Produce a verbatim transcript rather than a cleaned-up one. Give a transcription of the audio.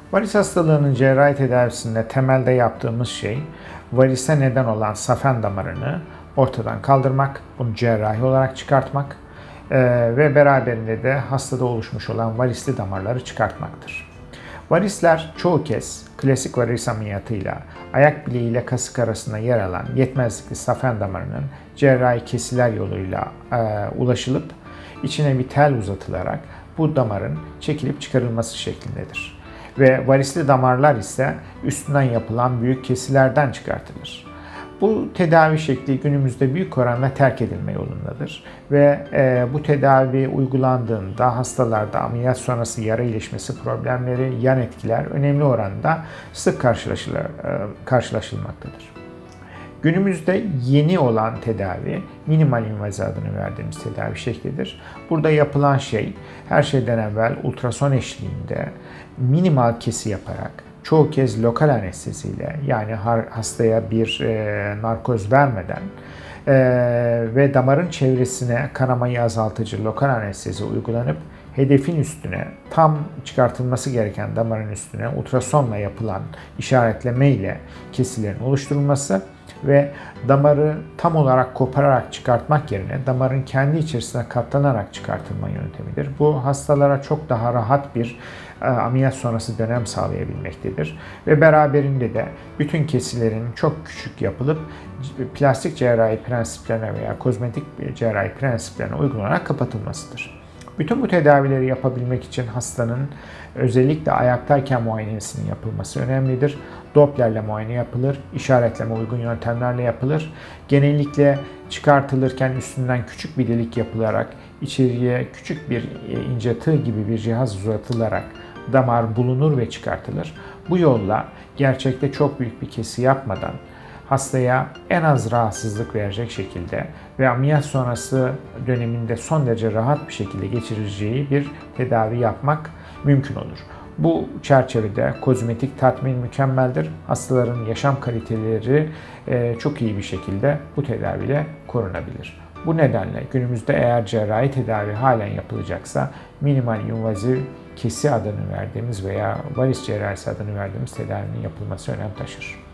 Varis hastalığının cerrahi tedavisinde temelde yaptığımız şey varise neden olan safen damarını ortadan kaldırmak, bunu cerrahi olarak çıkartmak e, ve beraberinde de hastada oluşmuş olan varisli damarları çıkartmaktır. Varisler çoğu kez klasik varis ameliyatıyla ayak bileği ile kasık arasında yer alan yetmezlikli safen damarının cerrahi kesiler yoluyla e, ulaşılıp içine bir tel uzatılarak bu damarın çekilip çıkarılması şeklindedir. Ve varisli damarlar ise üstünden yapılan büyük kesilerden çıkartılır. Bu tedavi şekli günümüzde büyük oranda terk edilme yolundadır ve e, bu tedavi uygulandığında hastalarda ameliyat sonrası yara iyileşmesi problemleri, yan etkiler önemli oranda sık karşılaşılır, e, karşılaşılmaktadır. Günümüzde yeni olan tedavi minimal invazi adını verdiğimiz tedavi şeklidir. Burada yapılan şey her şeyden evvel ultrason eşliğinde minimal kesi yaparak çoğu kez lokal anesteziyle yani hastaya bir e, narkoz vermeden e, ve damarın çevresine kanamayı azaltıcı lokal anestezi uygulanıp hedefin üstüne tam çıkartılması gereken damarın üstüne ultrasonla yapılan işaretleme ile kesilerin oluşturulması ve damarı tam olarak kopararak çıkartmak yerine damarın kendi içerisine katlanarak çıkartılma yöntemidir. Bu hastalara çok daha rahat bir e, ameliyat sonrası dönem sağlayabilmektedir. Ve beraberinde de bütün kesilerin çok küçük yapılıp plastik cerrahi prensiplerine veya kozmetik cerrahi prensiplerine uygulanarak kapatılmasıdır. Bütün bu tedavileri yapabilmek için hastanın özellikle ayaktayken muayenesinin yapılması önemlidir. Dopplerle muayene yapılır, işaretleme uygun yöntemlerle yapılır. Genellikle çıkartılırken üstünden küçük bir delik yapılarak içeriye küçük bir ince tığ gibi bir cihaz uzatılarak damar bulunur ve çıkartılır. Bu yolla gerçekte çok büyük bir kesi yapmadan hastaya en az rahatsızlık verecek şekilde ve ameliyat sonrası döneminde son derece rahat bir şekilde geçireceği bir tedavi yapmak mümkün olur. Bu çerçevede kozmetik tatmin mükemmeldir. Hastaların yaşam kaliteleri çok iyi bir şekilde bu tedaviyle korunabilir. Bu nedenle günümüzde eğer cerrahi tedavi halen yapılacaksa minimal invaziv kesi adını verdiğimiz veya varis cerrahisi adını verdiğimiz tedavinin yapılması önem taşır.